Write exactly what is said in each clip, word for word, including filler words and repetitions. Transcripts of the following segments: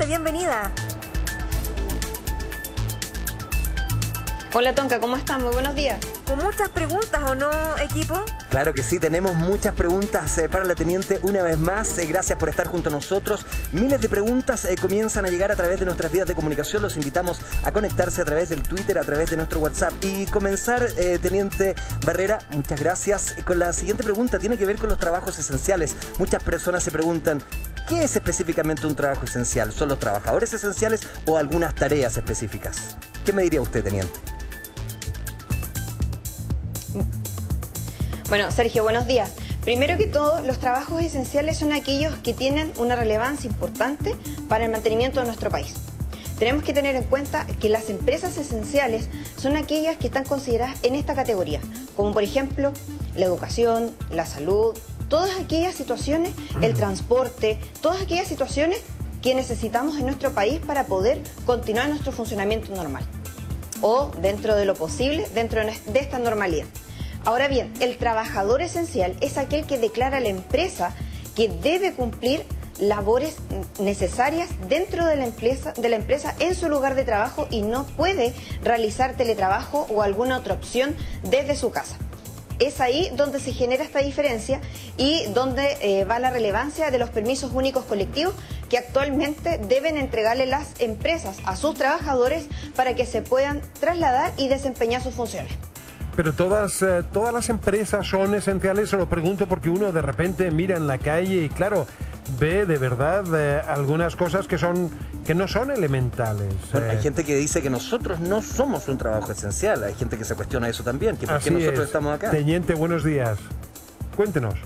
teniente, bienvenida. Hola Tonka, ¿cómo estás? Muy buenos días. ¿Con muchas preguntas o no, equipo? Claro que sí, tenemos muchas preguntas eh, para la teniente una vez más. Eh, gracias por estar junto a nosotros. Miles de preguntas eh, comienzan a llegar a través de nuestras vías de comunicación. Los invitamos a conectarse a través del Twitter, a través de nuestro WhatsApp. Y comenzar, eh, teniente Barrera, muchas gracias. Con la siguiente pregunta, tiene que ver con los trabajos esenciales. Muchas personas se preguntan, ¿qué es específicamente un trabajo esencial? ¿Son los trabajadores esenciales o algunas tareas específicas? ¿Qué me diría usted, teniente? Bueno, Sergio, buenos días. Primero que todo, los trabajos esenciales son aquellos que tienen una relevancia importante para el mantenimiento de nuestro país. Tenemos que tener en cuenta que las empresas esenciales son aquellas que están consideradas en esta categoría, como por ejemplo la educación, la salud, todas aquellas situaciones, el transporte, todas aquellas situaciones que necesitamos en nuestro país para poder continuar nuestro funcionamiento normal o dentro de lo posible, dentro de esta normalidad. Ahora bien, el trabajador esencial es aquel que declara a la empresa que debe cumplir labores necesarias dentro de la empresa, de la empresa en su lugar de trabajo y no puede realizar teletrabajo o alguna otra opción desde su casa. Es ahí donde se genera esta diferencia y donde eh, va la relevancia de los permisos únicos colectivos que actualmente deben entregarle las empresas a sus trabajadores para que se puedan trasladar y desempeñar sus funciones. Pero todas, eh, todas las empresas son esenciales, se lo pregunto porque uno de repente mira en la calle y claro, ve de verdad eh, algunas cosas que, son, que no son elementales. Bueno, eh. hay gente que dice que nosotros no somos un trabajo esencial, hay gente que se cuestiona eso también, que por qué Así nosotros es. estamos acá. Teniente, buenos días. Cuéntenos.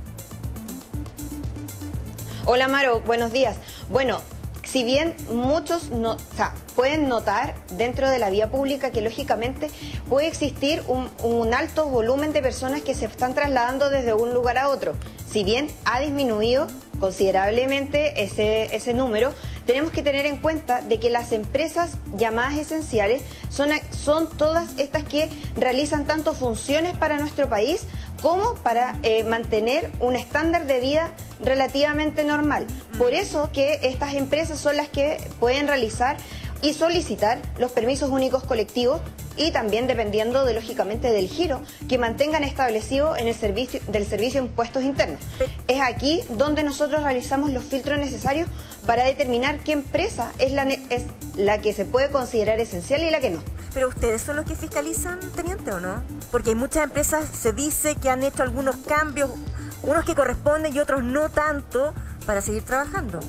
Hola Amaro, buenos días. Bueno, si bien muchos no, o sea, pueden notar dentro de la vía pública que lógicamente puede existir un, un alto volumen de personas que se están trasladando desde un lugar a otro. Si bien ha disminuido considerablemente ese, ese número, tenemos que tener en cuenta de que las empresas llamadas esenciales son, son todas estas que realizan tanto funciones para nuestro país como para eh, mantener un estándar de vida relativamente normal. Por eso que estas empresas son las que pueden realizar y solicitar los permisos únicos colectivos y también dependiendo de, lógicamente, del giro que mantengan establecido en el servicio del Servicio de Impuestos Internos. Es aquí donde nosotros realizamos los filtros necesarios para determinar qué empresa es la, es la que se puede considerar esencial y la que no. ¿Pero ustedes son los que fiscalizan, teniente, o no? Porque hay muchas empresas, se dice que han hecho algunos cambios, unos que corresponden y otros no tanto, para seguir trabajando.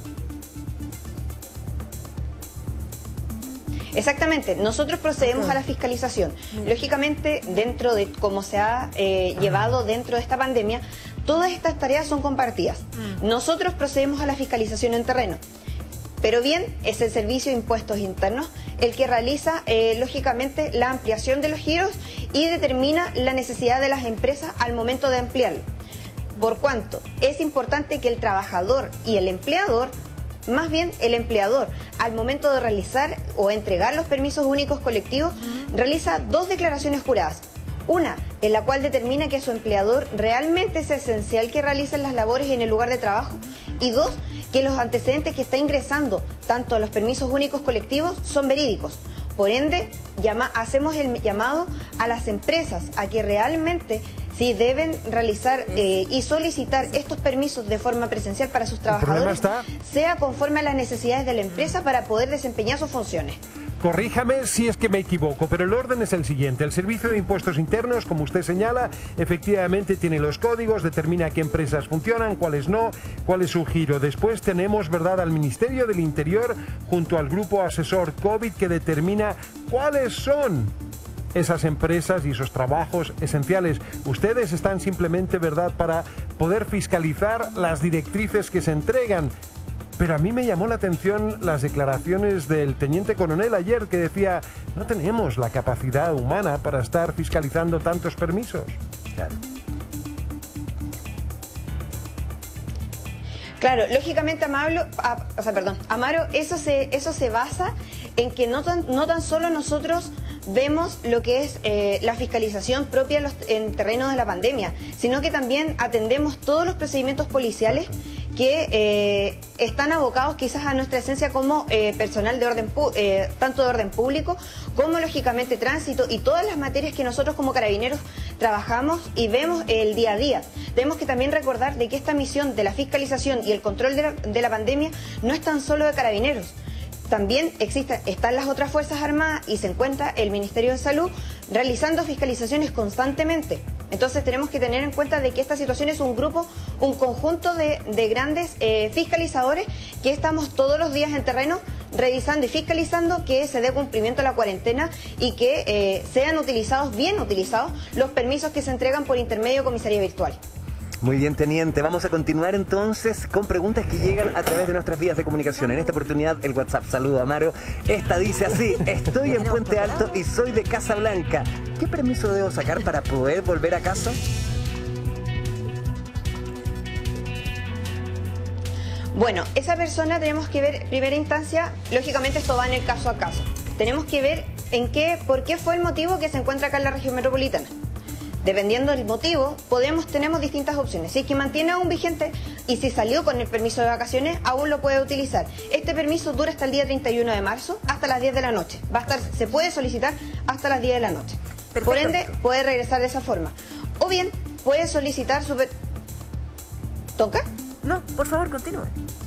Exactamente, nosotros procedemos okay. a la fiscalización. Lógicamente, dentro de cómo se ha eh, llevado dentro de esta pandemia, todas estas tareas son compartidas. Nosotros procedemos a la fiscalización en terreno. Pero bien, es el Servicio de Impuestos Internos el que realiza, eh, lógicamente, la ampliación de los giros y determina la necesidad de las empresas al momento de ampliarlo. Por cuanto es importante que el trabajador y el empleador, más bien el empleador, al momento de realizar o entregar los permisos únicos colectivos, realiza dos declaraciones juradas. Una, en la cual determina que su empleador realmente es esencial que realicen las labores en el lugar de trabajo. Y dos, que los antecedentes que está ingresando, tanto a los permisos únicos colectivos, son verídicos. Por ende, llama, hacemos el llamado a las empresas a que realmente sí deben realizar eh, y solicitar estos permisos de forma presencial para sus trabajadores, sea conforme a las necesidades de la empresa para poder desempeñar sus funciones. Corríjame si es que me equivoco, pero el orden es el siguiente. El Servicio de Impuestos Internos, como usted señala, efectivamente tiene los códigos, determina qué empresas funcionan, cuáles no, cuál es su giro. Después tenemos, ¿verdad?, al Ministerio del Interior junto al Grupo Asesor COVID que determina cuáles son esas empresas y esos trabajos esenciales. Ustedes están simplemente, ¿verdad?, para poder fiscalizar las directrices que se entregan. Pero a mí me llamó la atención las declaraciones del teniente coronel ayer que decía, no tenemos la capacidad humana para estar fiscalizando tantos permisos. Claro. Claro, lógicamente, Amaro, ah, o sea, perdón, Amaro, eso se, eso se basa en que no tan, no tan solo nosotros vemos lo que es eh, la fiscalización propia en, los, en terrenos de la pandemia, sino que también atendemos todos los procedimientos policiales que eh, están abocados quizás a nuestra esencia como eh, personal de orden, eh, tanto de orden público como lógicamente tránsito y todas las materias que nosotros como carabineros trabajamos y vemos el día a día. Tenemos que también recordar de que esta misión de la fiscalización y el control de la, de la pandemia no es tan solo de carabineros. También existen, están las otras Fuerzas Armadas y se encuentra el Ministerio de Salud realizando fiscalizaciones constantemente. Entonces tenemos que tener en cuenta de que esta situación es un grupo, un conjunto de, de grandes eh, fiscalizadores que estamos todos los días en terreno revisando y fiscalizando que se dé cumplimiento a la cuarentena y que eh, sean utilizados, bien utilizados, los permisos que se entregan por intermedio de comisaría virtual. Muy bien, teniente. Vamos a continuar entonces con preguntas que llegan a través de nuestras vías de comunicación. En esta oportunidad, el WhatsApp. Saludo, Amaro. Esta dice así: estoy en Puente Alto y soy de Casablanca. ¿Qué permiso debo sacar para poder volver a casa? Bueno, esa persona tenemos que ver, en primera instancia, lógicamente esto va en el caso a caso. Tenemos que ver en qué, por qué fue el motivo que se encuentra acá en la región metropolitana. Dependiendo del motivo, podemos, tenemos distintas opciones. Si es que mantiene aún vigente y si salió con el permiso de vacaciones, aún lo puede utilizar. Este permiso dura hasta el día treinta y uno de marzo, hasta las diez de la noche. Va a estar, se puede solicitar hasta las diez de la noche. Perfecto. Por ende, puede regresar de esa forma. O bien, puede solicitar su... ¿Toca? No, por favor, continúe.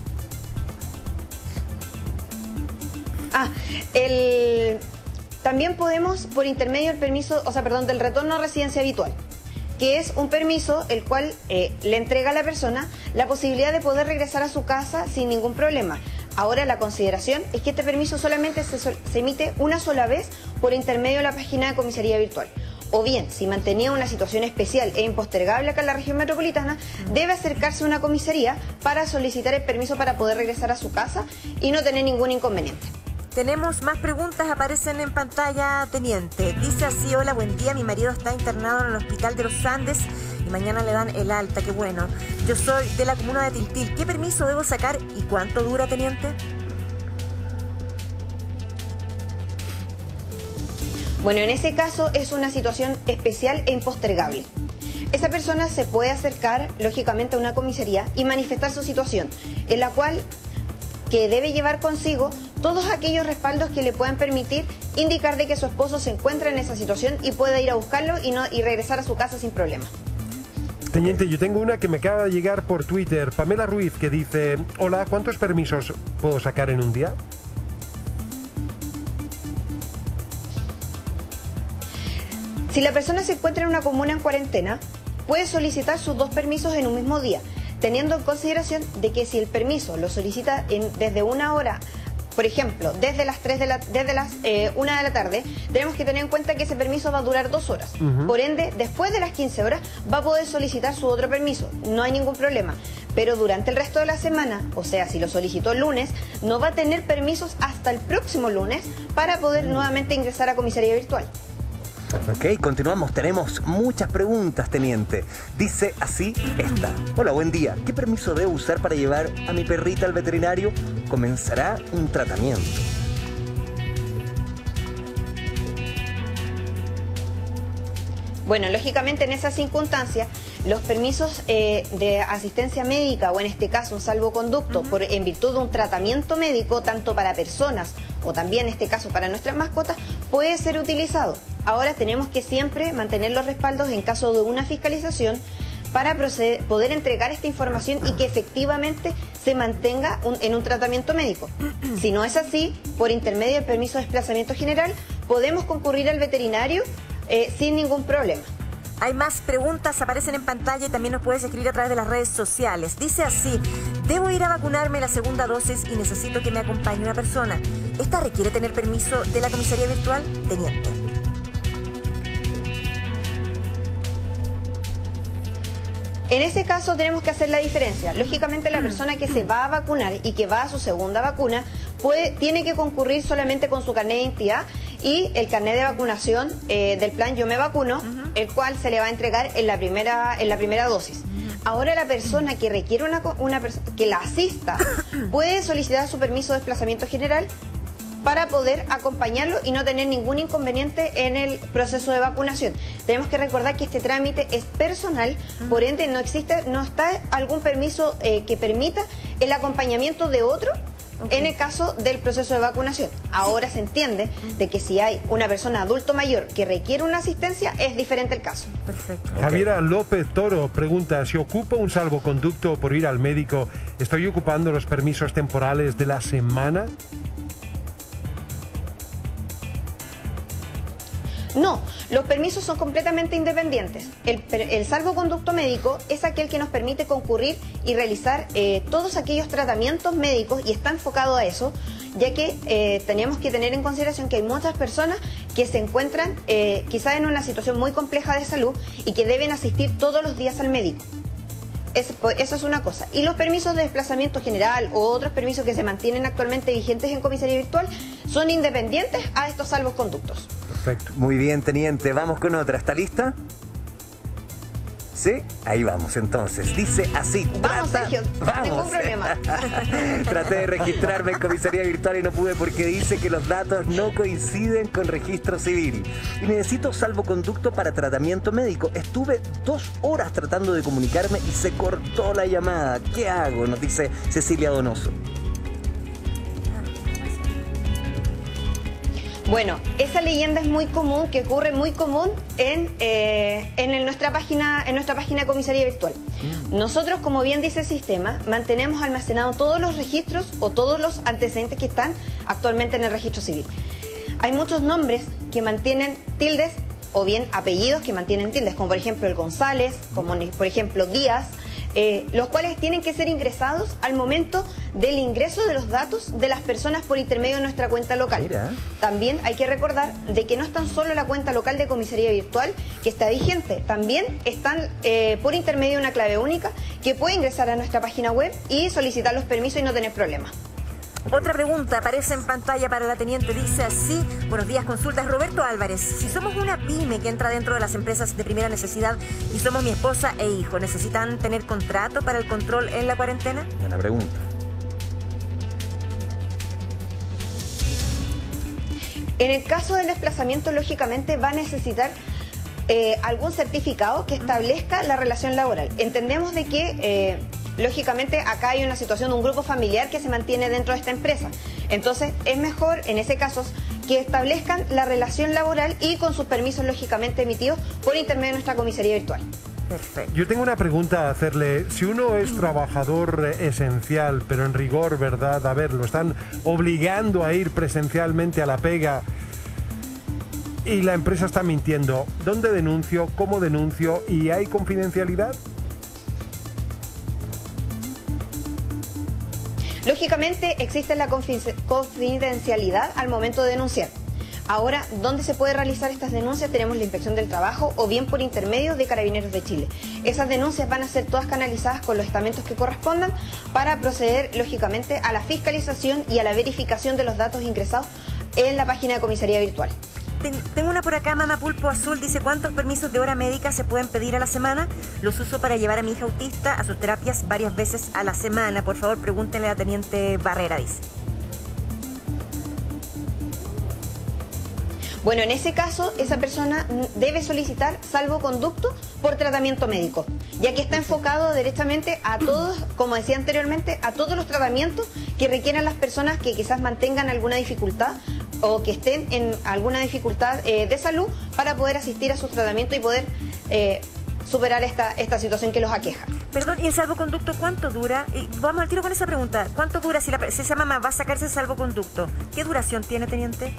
Ah, el... También podemos, por intermedio del permiso, o sea, perdón, del retorno a residencia habitual, que es un permiso el cual eh, le entrega a la persona la posibilidad de poder regresar a su casa sin ningún problema. Ahora la consideración es que este permiso solamente se, se emite una sola vez por intermedio de la página de comisaría virtual. O bien, si mantenía una situación especial e impostergable acá en la región metropolitana, debe acercarse a una comisaría para solicitar el permiso para poder regresar a su casa y no tener ningún inconveniente. Tenemos más preguntas, aparecen en pantalla, teniente. Dice así: hola, buen día, mi marido está internado en el hospital de los Andes y mañana le dan el alta, qué bueno. Yo soy de la comuna de Tiltil, ¿qué permiso debo sacar y cuánto dura, teniente? Bueno, en ese caso es una situación especial e impostergable. Esa persona se puede acercar, lógicamente, a una comisaría y manifestar su situación, en la cual que debe llevar consigo todos aquellos respaldos que le puedan permitir indicar de que su esposo se encuentra en esa situación y puede ir a buscarlo y, no, y regresar a su casa sin problema. Teniente, yo tengo una que me acaba de llegar por Twitter, Pamela Ruiz, que dice: hola, ¿cuántos permisos puedo sacar en un día? Si la persona se encuentra en una comuna en cuarentena, puede solicitar sus dos permisos en un mismo día, teniendo en consideración de que si el permiso lo solicita en, desde una hora, por ejemplo, desde las tres de la, desde las eh, una de la tarde, tenemos que tener en cuenta que ese permiso va a durar dos horas. Uh-huh. Por ende, después de las quince horas, va a poder solicitar su otro permiso. No hay ningún problema. Pero durante el resto de la semana, o sea, si lo solicitó el lunes, no va a tener permisos hasta el próximo lunes para poder uh-huh. nuevamente ingresar a comisaría virtual. Ok, continuamos. Tenemos muchas preguntas, teniente. Dice así esta: hola, buen día. ¿Qué permiso debo usar para llevar a mi perrita al veterinario? Comenzará un tratamiento. Bueno, lógicamente en esas circunstancias, los permisos eh, de asistencia médica, o en este caso un salvoconducto, uh-huh. por, en virtud de un tratamiento médico, tanto para personas o también en este caso para nuestras mascotas, puede ser utilizado. Ahora tenemos que siempre mantener los respaldos en caso de una fiscalización para proceder, poder entregar esta información y que efectivamente se mantenga un, en un tratamiento médico. Si no es así, por intermedio del permiso de desplazamiento general, podemos concurrir al veterinario eh, sin ningún problema. Hay más preguntas, aparecen en pantalla y también nos puedes escribir a través de las redes sociales. Dice así: debo ir a vacunarme la segunda dosis y necesito que me acompañe una persona. ¿Esta requiere tener permiso de la comisaría virtual? Teniente. En ese caso tenemos que hacer la diferencia. Lógicamente la persona que se va a vacunar y que va a su segunda vacuna puede, tiene que concurrir solamente con su carnet de identidad y el carnet de vacunación eh, del plan Yo Me Vacuno, uh-huh. el cual se le va a entregar en la primera, en la primera dosis. Uh-huh. Ahora la persona que requiere una, una que la asista puede solicitar su permiso de desplazamiento general para poder acompañarlo y no tener ningún inconveniente en el proceso de vacunación. Tenemos que recordar que este trámite es personal, por ende no existe, no está algún permiso eh, que permita el acompañamiento de otro. Okay. En el caso del proceso de vacunación. Ahora se entiende de que si hay una persona adulto mayor que requiere una asistencia, es diferente el caso. Perfecto. Okay. Javiera López Toro pregunta, si ocupo un salvoconducto por ir al médico, ¿estoy ocupando los permisos temporales de la semana? No, los permisos son completamente independientes. El, el salvoconducto médico es aquel que nos permite concurrir y realizar eh, todos aquellos tratamientos médicos y está enfocado a eso, ya que eh, tenemos que tener en consideración que hay muchas personas que se encuentran eh, quizás en una situación muy compleja de salud y que deben asistir todos los días al médico. Es, eso es una cosa. Y los permisos de desplazamiento general o otros permisos que se mantienen actualmente vigentes en comisaría virtual son independientes a estos salvoconductos. Perfecto. Muy bien, teniente. Vamos con otra. ¿Está lista? ¿Sí? Ahí vamos, entonces. Dice así. Vamos, trata... Sergio. Vamos. Ningún problema. Traté de registrarme en comisaría virtual y no pude porque dice que los datos no coinciden con registro civil. Y necesito salvoconducto para tratamiento médico. Estuve dos horas tratando de comunicarme y se cortó la llamada. ¿Qué hago? Nos dice Cecilia Donoso. Bueno, esa leyenda es muy común, que ocurre muy común en, eh, en el, nuestra página, en nuestra página de comisaría virtual. Nosotros, como bien dice el sistema, mantenemos almacenados todos los registros o todos los antecedentes que están actualmente en el registro civil. Hay muchos nombres que mantienen tildes o bien apellidos que mantienen tildes, como por ejemplo el González, como por ejemplo Díaz, Eh, los cuales tienen que ser ingresados al momento del ingreso de los datos de las personas por intermedio de nuestra cuenta local. Mira. También hay que recordar de que no es tan solo la cuenta local de comisaría virtual que está vigente, también están eh, por intermedio de una clave única que puede ingresar a nuestra página web y solicitar los permisos y no tener problemas. Otra pregunta aparece en pantalla para la teniente, dice así: buenos días, consultas. Roberto Álvarez, si somos una pyme que entra dentro de las empresas de primera necesidad y somos mi esposa e hijo, ¿necesitan tener contrato para el control en la cuarentena? Buena pregunta. En el caso del desplazamiento, lógicamente va a necesitar eh, algún certificado que establezca la relación laboral. Entendemos de que... Eh, Lógicamente acá hay una situación de un grupo familiar que se mantiene dentro de esta empresa. Entonces es mejor en ese caso que establezcan la relación laboral y con sus permisos lógicamente emitidos por intermedio de nuestra comisaría virtual. Perfecto. Yo tengo una pregunta a hacerle. Si uno es trabajador esencial, pero en rigor, ¿verdad? A ver, lo están obligando a ir presencialmente a la pega y la empresa está mintiendo, ¿dónde denuncio? ¿Cómo denuncio? ¿Y hay confidencialidad? Lógicamente existe la confidencialidad al momento de denunciar. Ahora, ¿dónde se puede realizar estas denuncias? Tenemos la Inspección del Trabajo o bien por intermedio de Carabineros de Chile. Esas denuncias van a ser todas canalizadas con los estamentos que correspondan para proceder, lógicamente, a la fiscalización y a la verificación de los datos ingresados en la página de comisaría virtual. Tengo una por acá, Mama Pulpo Azul, dice: ¿cuántos permisos de hora médica se pueden pedir a la semana? Los uso para llevar a mi hija autista a sus terapias varias veces a la semana. Por favor, pregúntenle a la teniente Barrera, dice. Bueno, en ese caso, esa persona debe solicitar salvoconducto por tratamiento médico, ya que está enfocado directamente a todos, como decía anteriormente, a todos los tratamientos que requieran las personas que quizás mantengan alguna dificultad o que estén en alguna dificultad eh, de salud para poder asistir a sus tratamientos y poder eh, superar esta, esta situación que los aqueja. Perdón, ¿y el salvoconducto cuánto dura? Y vamos al tiro con esa pregunta. ¿Cuánto dura si, la, si esa mamá va a sacarse el salvoconducto? ¿Qué duración tiene, teniente?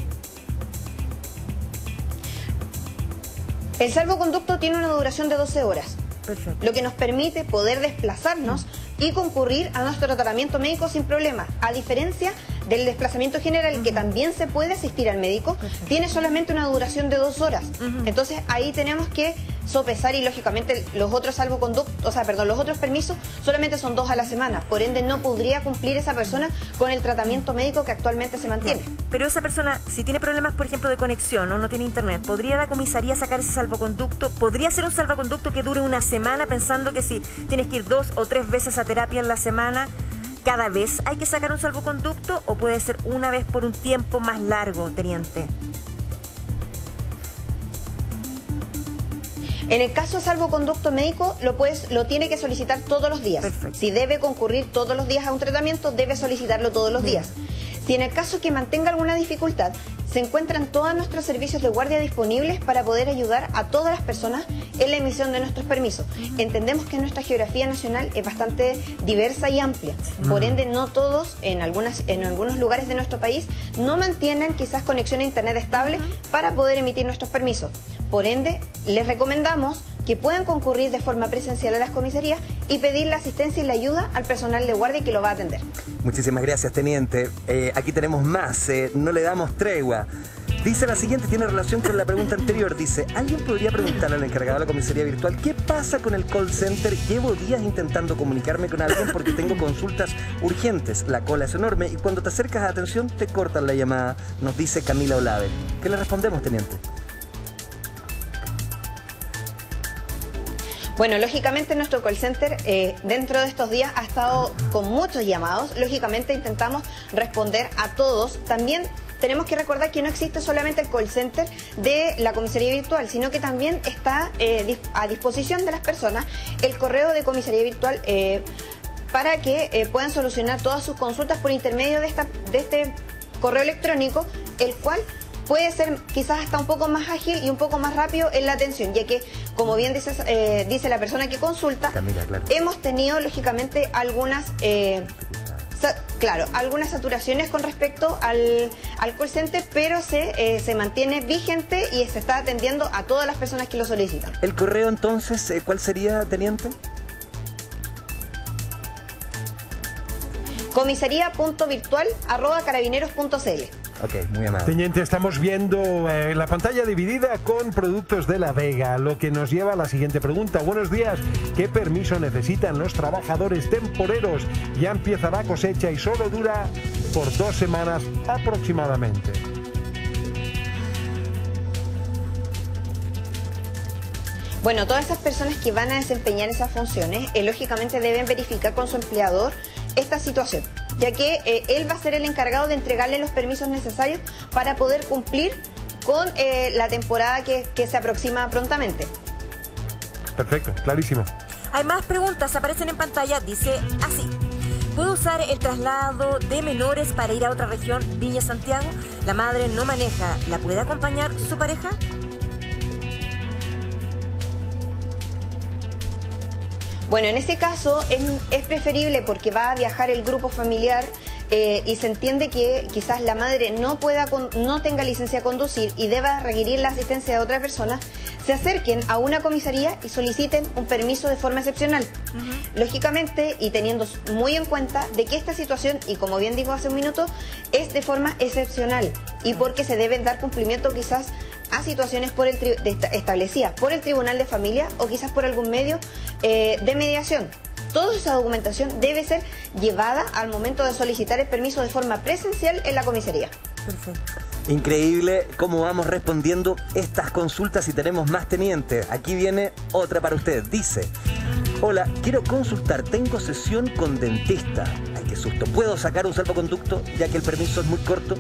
El salvoconducto tiene una duración de doce horas. Perfecto. Lo que nos permite poder desplazarnos y concurrir a nuestro tratamiento médico sin problema. A diferencia del desplazamiento general, uh-huh, que también se puede asistir al médico, perfecto, tiene solamente una duración de dos horas. Uh-huh. Entonces ahí tenemos que sopesar y lógicamente los otros salvoconductos, o sea, perdón, los otros permisos solamente son dos a la semana. Por ende no podría cumplir esa persona con el tratamiento médico que actualmente se mantiene. Bien. Pero esa persona, si tiene problemas, por ejemplo, de conexión o no tiene internet, ¿podría la comisaría sacar ese salvoconducto? ¿Podría ser un salvoconducto que dure una semana, pensando que si tienes que ir dos o tres veces a terapia en la semana, ¿Cada vez hay que sacar un salvoconducto o puede ser una vez por un tiempo más largo, teniente? En el caso de salvoconducto médico, lo, puedes, lo tiene que solicitar todos los días. Perfecto. Si debe concurrir todos los días a un tratamiento, debe solicitarlo todos los días. Si en el caso que mantenga alguna dificultad, se encuentran todos nuestros servicios de guardia disponibles para poder ayudar a todas las personas en la emisión de nuestros permisos. Entendemos que nuestra geografía nacional es bastante diversa y amplia. Por ende, no todos, en, algunas, en algunos lugares de nuestro país, no mantienen quizás conexión a internet estable para poder emitir nuestros permisos. Por ende, les recomendamos que puedan concurrir de forma presencial a las comisarías y pedir la asistencia y la ayuda al personal de guardia que lo va a atender. Muchísimas gracias, teniente. Eh, aquí tenemos más, eh, no le damos tregua. Dice la siguiente, tiene relación con la pregunta anterior. Dice, ¿alguien podría preguntarle al encargado de la comisaría virtual qué pasa con el call center? Llevo días intentando comunicarme con alguien porque tengo consultas urgentes. La cola es enorme y cuando te acercas a atención te cortan la llamada, nos dice Camila Olave. ¿Qué le respondemos, teniente? Bueno, lógicamente nuestro call center eh, dentro de estos días ha estado con muchos llamados. Lógicamente intentamos responder a todos. También tenemos que recordar que no existe solamente el call center de la comisaría virtual, sino que también está eh, a disposición de las personas el correo de comisaría virtual eh, para que eh, puedan solucionar todas sus consultas por intermedio de, esta, de este correo electrónico, el cual puede ser quizás hasta un poco más ágil y un poco más rápido en la atención, ya que, como bien dice, eh, dice la persona que consulta, Camila, claro. hemos tenido lógicamente algunas, eh, claro, algunas saturaciones con respecto al, al call center, pero se, eh, se mantiene vigente y se está atendiendo a todas las personas que lo solicitan. ¿El correo entonces, eh, cuál sería, teniente? comisaría punto virtual arroba carabineros punto c l. Ok, muy amable. Teniente, estamos viendo eh, la pantalla dividida con productos de La Vega, lo que nos lleva a la siguiente pregunta. Buenos días, ¿qué permiso necesitan los trabajadores temporeros? Ya empieza la cosecha y solo dura por dos semanas aproximadamente. Bueno, todas esas personas que van a desempeñar esas funciones, eh, lógicamente deben verificar con su empleador esta situación, ya que eh, él va a ser el encargado de entregarle los permisos necesarios para poder cumplir con eh, la temporada que, que se aproxima prontamente. Perfecto, clarísimo. Hay más preguntas, aparecen en pantalla, dice así. ¿Puedo usar el traslado de menores para ir a otra región, Viña Santiago? La madre no maneja, ¿la puede acompañar su pareja? Bueno, en ese caso es, es preferible porque va a viajar el grupo familiar eh, y se entiende que quizás la madre no pueda con, no tenga licencia de conducir y deba requerir la asistencia de otra persona, se acerquen a una comisaría y soliciten un permiso de forma excepcional. Uh-huh. Lógicamente, y teniendo muy en cuenta de que esta situación, y como bien dijo hace un minuto, es de forma excepcional y porque se deben dar cumplimiento quizás a situaciones por el tri de establecidas por el Tribunal de Familia o quizás por algún medio eh, de mediación. Toda esa documentación debe ser llevada al momento de solicitar el permiso de forma presencial en la comisaría. Perfecto. Increíble cómo vamos respondiendo estas consultas y tenemos más, teniente. Aquí viene otra para usted. Dice, hola, quiero consultar, tengo sesión con dentista. Ay, qué susto. ¿Puedo sacar un salvoconducto ya que el permiso es muy corto?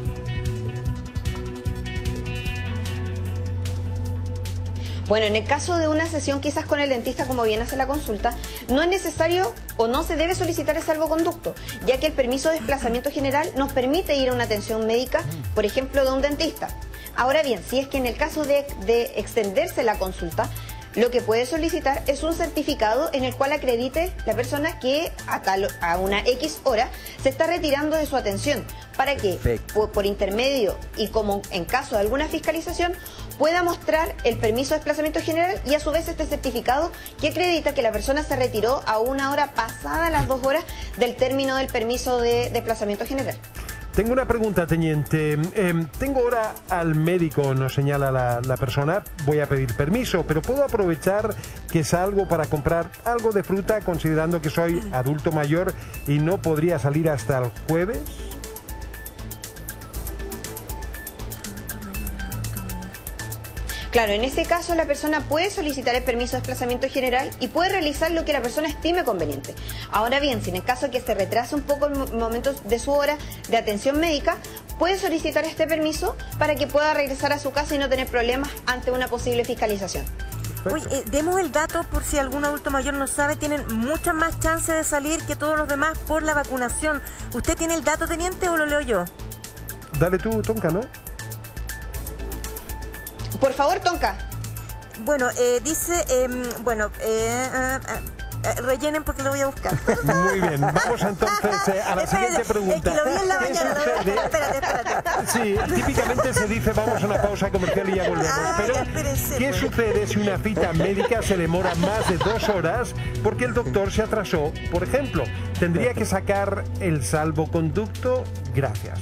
Bueno, en el caso de una sesión quizás con el dentista, como bien hace la consulta, no es necesario o no se debe solicitar el salvoconducto, ya que el permiso de desplazamiento general nos permite ir a una atención médica, por ejemplo, de un dentista. Ahora bien, si es que en el caso de, de extenderse la consulta, lo que puede solicitar es un certificado en el cual acredite la persona que a, tal, a una X hora se está retirando de su atención, para que por, por intermedio y como en caso de alguna fiscalización pueda mostrar el permiso de desplazamiento general y a su vez este certificado que acredita que la persona se retiró a una hora pasada las dos horas del término del permiso de desplazamiento general. Tengo una pregunta, teniente. Eh, tengo hora al médico, nos señala la, la persona. Voy a pedir permiso, pero ¿puedo aprovechar que salgo para comprar algo de fruta considerando que soy adulto mayor y no podría salir hasta el jueves? Claro, en ese caso la persona puede solicitar el permiso de desplazamiento general y puede realizar lo que la persona estime conveniente. Ahora bien, si en el caso que se retrase un poco el momento de su hora de atención médica, puede solicitar este permiso para que pueda regresar a su casa y no tener problemas ante una posible fiscalización. Oye, eh, demos el dato por si algún adulto mayor no sabe, tienen muchas más chances de salir que todos los demás por la vacunación. ¿Usted tiene el dato, teniente, o lo leo yo? Dale tú, Tonka, ¿no? Por favor, Tonka. Bueno, eh, dice, eh, bueno, eh, eh, eh, rellenen porque lo voy a buscar. Muy bien, vamos entonces eh, a la siguiente pregunta. Es que lo vi en la mañana. Sucede? Espérate, espérate. Sí, típicamente se dice vamos a una pausa comercial y ya volvemos. Ah, Pero, espérese, ¿qué pues. sucede si una cita médica se demora más de dos horas porque el doctor se atrasó? Por ejemplo, tendría que sacar el salvoconducto. Gracias.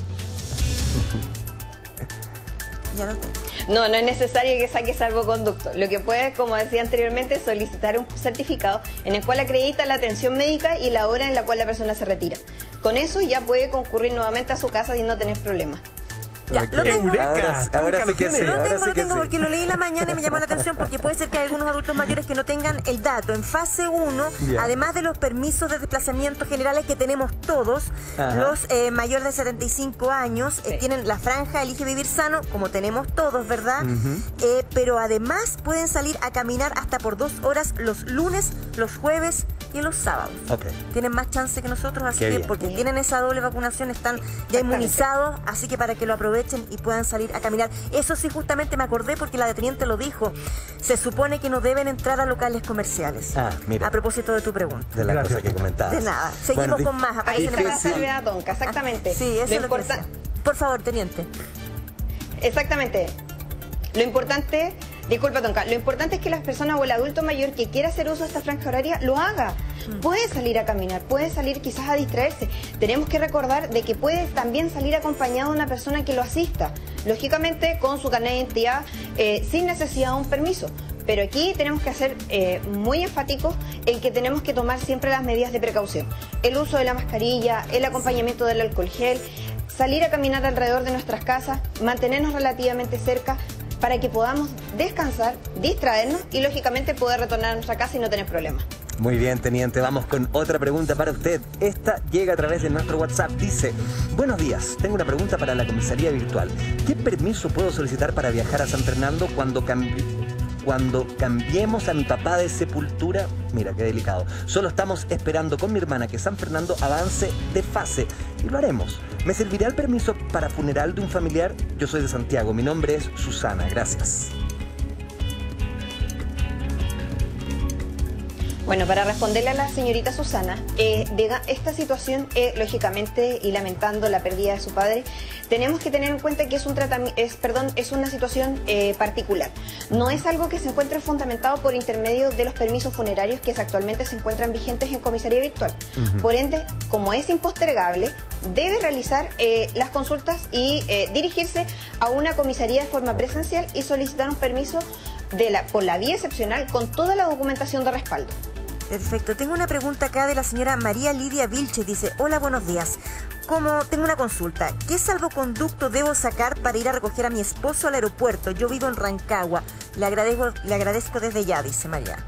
Ya lo tengo. No, no es necesario que saque salvoconducto. Lo que puede, como decía anteriormente, solicitar un certificado en el cual acredita la atención médica y la hora en la cual la persona se retira. Con eso ya puede concurrir nuevamente a su casa y no tener problemas. Ya, lo tengo. Ahora, ahora sí que sí, Lo ahora tengo, sí lo que tengo sí. porque lo leí en la mañana y me llamó la atención porque puede ser que hay algunos adultos mayores que no tengan el dato. En fase uno, Ya. además de los permisos de desplazamiento generales que tenemos todos, Ajá. los eh, mayores de setenta y cinco años eh, Sí. tienen la franja Elige Vivir Sano, como tenemos todos, ¿verdad? Eh, pero además pueden salir a caminar hasta por dos horas los lunes, los jueves y los sábados. Ok. Tienen más chance que nosotros, así Qué que bien. porque tienen esa doble vacunación, están ya Exactamente. inmunizados, así que para que lo aprovechen y puedan salir a caminar. Eso sí, justamente me acordé porque la deteniente lo dijo. Se supone que no deben entrar a locales comerciales. Ah, mira. A propósito de tu pregunta. De la Gracias. cosa que comentabas. De nada. Seguimos Bueno, con más. Ahí Aparece está en la el- salvedad, Tonka, exactamente. Sí, eso es lo que importa- decía. Por favor, teniente. Exactamente. Lo importante, disculpa Tonka, lo importante es que las personas o el adulto mayor que quiera hacer uso de esta franja horaria lo haga. Puede salir a caminar, puede salir quizás a distraerse. Tenemos que recordar de que puede también salir acompañado de una persona que lo asista. Lógicamente con su carnet de identidad, eh, sin necesidad de un permiso. Pero aquí tenemos que ser eh, muy enfáticos en que tenemos que tomar siempre las medidas de precaución. El uso de la mascarilla, el acompañamiento del alcohol gel, salir a caminar alrededor de nuestras casas, mantenernos relativamente cerca para que podamos descansar, distraernos y lógicamente poder retornar a nuestra casa y no tener problemas. Muy bien, teniente, vamos con otra pregunta para usted. Esta llega a través de nuestro WhatsApp. Dice, buenos días, tengo una pregunta para la comisaría virtual. ¿Qué permiso puedo solicitar para viajar a San Fernando cuando cambie... Cuando cambiemos a mi papá de sepultura? Mira, qué delicado. Solo estamos esperando con mi hermana que San Fernando avance de fase y lo haremos. ¿Me servirá el permiso para funeral de un familiar? Yo soy de Santiago, mi nombre es Susana, gracias. Bueno, para responderle a la señorita Susana, eh, de esta situación, eh, lógicamente, y lamentando la pérdida de su padre, tenemos que tener en cuenta que es, un es, perdón, es una situación eh, particular. No es algo que se encuentre fundamentado por intermedio de los permisos funerarios que actualmente se encuentran vigentes en comisaría virtual. Uh-huh. Por ende, como es impostergable, debe realizar eh, las consultas y eh, dirigirse a una comisaría de forma presencial y solicitar un permiso de la, por la vía excepcional con toda la documentación de respaldo. Perfecto. Tengo una pregunta acá de la señora María Lidia Vilche. Dice, hola, buenos días. Como tengo una consulta, ¿qué salvoconducto debo sacar para ir a recoger a mi esposo al aeropuerto? Yo vivo en Rancagua. Le agradezco, le agradezco desde ya, dice María.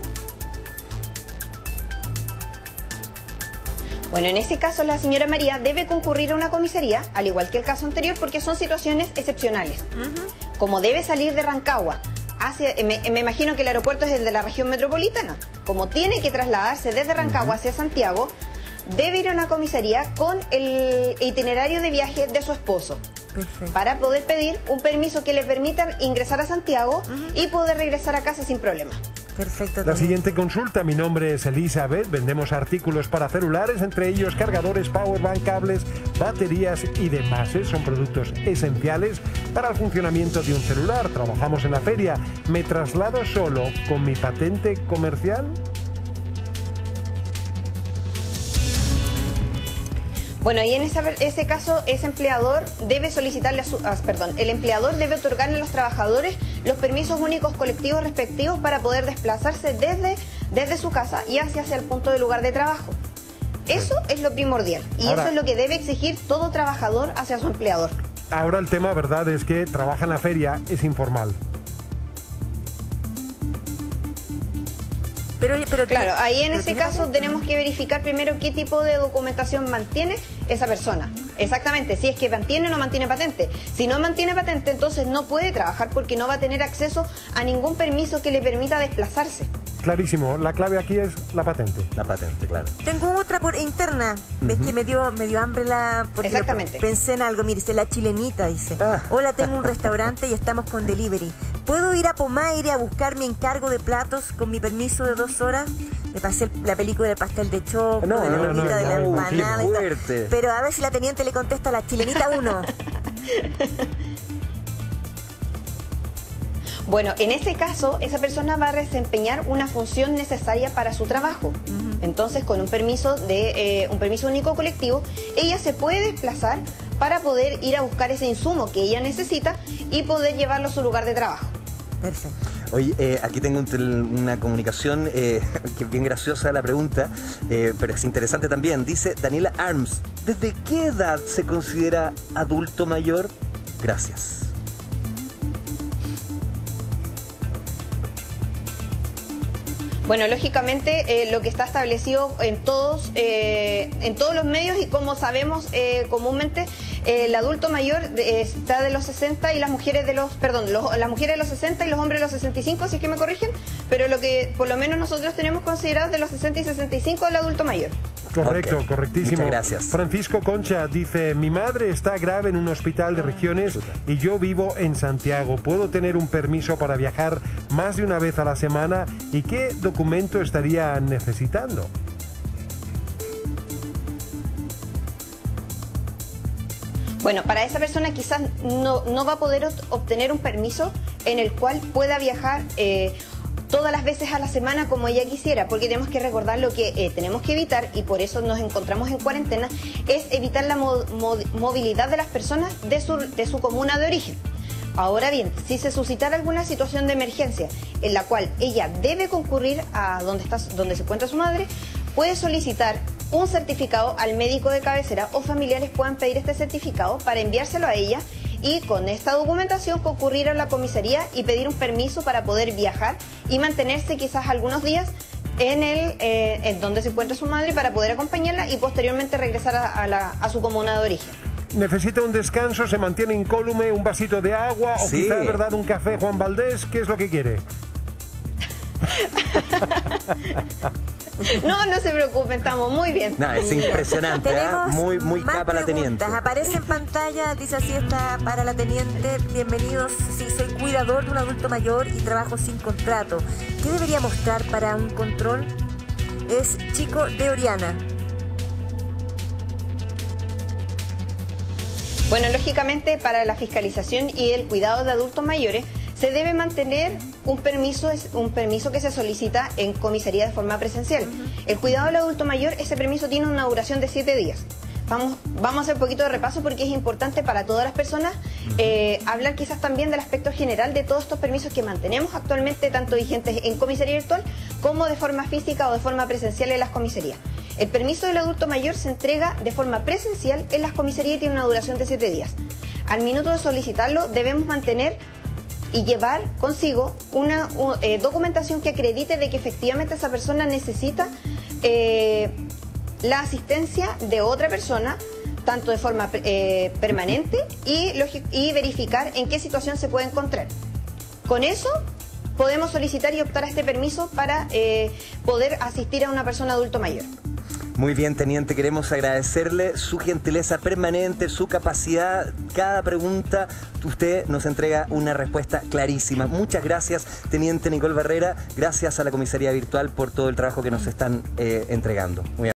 Bueno, en ese caso la señora María debe concurrir a una comisaría, al igual que el caso anterior, porque son situaciones excepcionales. Uh-huh. Como debe salir de Rancagua, hacia, me, me imagino que el aeropuerto es el de la región metropolitana. Como tiene que trasladarse desde Rancagua hacia Santiago, debe ir a una comisaría con el itinerario de viaje de su esposo. Perfecto. Para poder pedir un permiso que le permita ingresar a Santiago uh-huh. y poder regresar a casa sin problema. Perfecto. La siguiente consulta, mi nombre es Elizabeth, vendemos artículos para celulares, entre ellos cargadores, powerbank, cables, baterías y demás. Son productos esenciales para el funcionamiento de un celular. Trabajamos en la feria. ¿Me traslado solo con mi patente comercial? Bueno, y en ese, ese caso, ese empleador debe solicitarle a su... Ah, perdón, el empleador debe otorgarle a los trabajadores los permisos únicos colectivos respectivos para poder desplazarse desde, desde su casa y hacia, hacia el punto del lugar de trabajo. Eso es lo primordial y Ahora, eso es lo que debe exigir todo trabajador hacia su empleador. Ahora el tema, verdad, es que trabaja en la feria, es informal. Pero, pero Claro, ahí en pero ese tiene caso patente. tenemos que verificar primero qué tipo de documentación mantiene esa persona. Exactamente, si es que mantiene o no mantiene patente. Si no mantiene patente, entonces no puede trabajar porque no va a tener acceso a ningún permiso que le permita desplazarse. Clarísimo, la clave aquí es la patente. La patente, claro. Tengo otra por interna. Es que me dio, me dio hambre la... porque Exactamente. Pensé en algo, mire, dice la chilenita, dice. Ah. Hola, tengo un restaurante y estamos con delivery. ¿Puedo ir a Pomaire a buscar mi encargo de platos con mi permiso de dos horas? Me pasé el- la película del pastel de choco, No, de la no, bolita, no, de la no, empanada qué y tal. fuerte. Pero a ver si la teniente le contesta a la chilenita uno. Bueno, en ese caso, esa persona va a desempeñar una función necesaria para su trabajo. Entonces, con un permiso de eh, un permiso único colectivo, ella se puede desplazar para poder ir a buscar ese insumo que ella necesita y poder llevarlo a su lugar de trabajo. Perfecto. Oye, eh, aquí tengo un tel- una comunicación eh, que es bien graciosa la pregunta, eh, pero es interesante también. Dice Daniela Arms, ¿desde qué edad se considera adulto mayor? Gracias. Bueno, lógicamente eh, lo que está establecido en todos, eh, en todos los medios y como sabemos eh, comúnmente, eh, el adulto mayor de- está de los sesenta y las mujeres de los, perdón, los- las mujeres de los sesenta y los hombres de los sesenta y cinco, si es que me corrigen, pero lo que por lo menos nosotros tenemos considerado de los sesenta y sesenta y cinco el adulto mayor. Correcto, Ok. correctísimo. Muchas gracias. Francisco Concha dice, mi madre está grave en un hospital de regiones y yo vivo en Santiago. ¿Puedo tener un permiso para viajar más de una vez a la semana? ¿Y qué documento estaría necesitando? Bueno, para esa persona quizás no, no va a poder ot- obtener un permiso en el cual pueda viajar eh, todas las veces a la semana como ella quisiera, porque tenemos que recordar lo que eh, tenemos que evitar, y por eso nos encontramos en cuarentena, es evitar la mo- mo- movilidad de las personas de su, de su comuna de origen. Ahora bien, si se suscitara alguna situación de emergencia en la cual ella debe concurrir a donde, está, donde se encuentra su madre, puede solicitar un certificado al médico de cabecera o familiares puedan pedir este certificado para enviárselo a ella y con esta documentación concurrir a la comisaría y pedir un permiso para poder viajar y mantenerse quizás algunos días en el eh, en donde se encuentra su madre para poder acompañarla y posteriormente regresar a, a la- a su comuna de origen. ¿Necesita un descanso? ¿Se mantiene incólume? ¿Un vasito de agua? ¿O Sí. quizá, verdad, un café Juan Valdés? ¿Qué es lo que quiere? No, no se preocupen, estamos muy bien. No, es impresionante, ¿eh? Tenemos Muy, muy más capa la teniente. preguntas. Aparece en pantalla, dice así está para la teniente. Bienvenidos, sí, soy cuidador de un adulto mayor y trabajo sin contrato. ¿Qué debería mostrar para un control? Es chico de Oriana. Bueno, lógicamente para la fiscalización y el cuidado de adultos mayores se debe mantener un permiso, un permiso que se solicita en comisaría de forma presencial. El cuidado del adulto mayor, ese permiso tiene una duración de siete días. Vamos, vamos a hacer un poquito de repaso porque es importante para todas las personas eh, hablar quizás también del aspecto general de todos estos permisos que mantenemos actualmente, tanto vigentes en comisaría virtual como de forma física o de forma presencial en las comisarías. El permiso del adulto mayor se entrega de forma presencial en las comisarías y tiene una duración de siete días. Al minuto de solicitarlo debemos mantener y llevar consigo una u- eh, documentación que acredite de que efectivamente esa persona necesita eh, la asistencia de otra persona, tanto de forma eh, permanente y, logi- y verificar en qué situación se puede encontrar. Con eso podemos solicitar y optar a este permiso para eh, poder asistir a una persona adulto mayor. Muy bien, teniente, queremos agradecerle su gentileza permanente, su capacidad. Cada pregunta, usted nos entrega una respuesta clarísima. Muchas gracias, teniente Nicole Barrera. Gracias a la comisaría virtual por todo el trabajo que nos están eh, entregando. Muy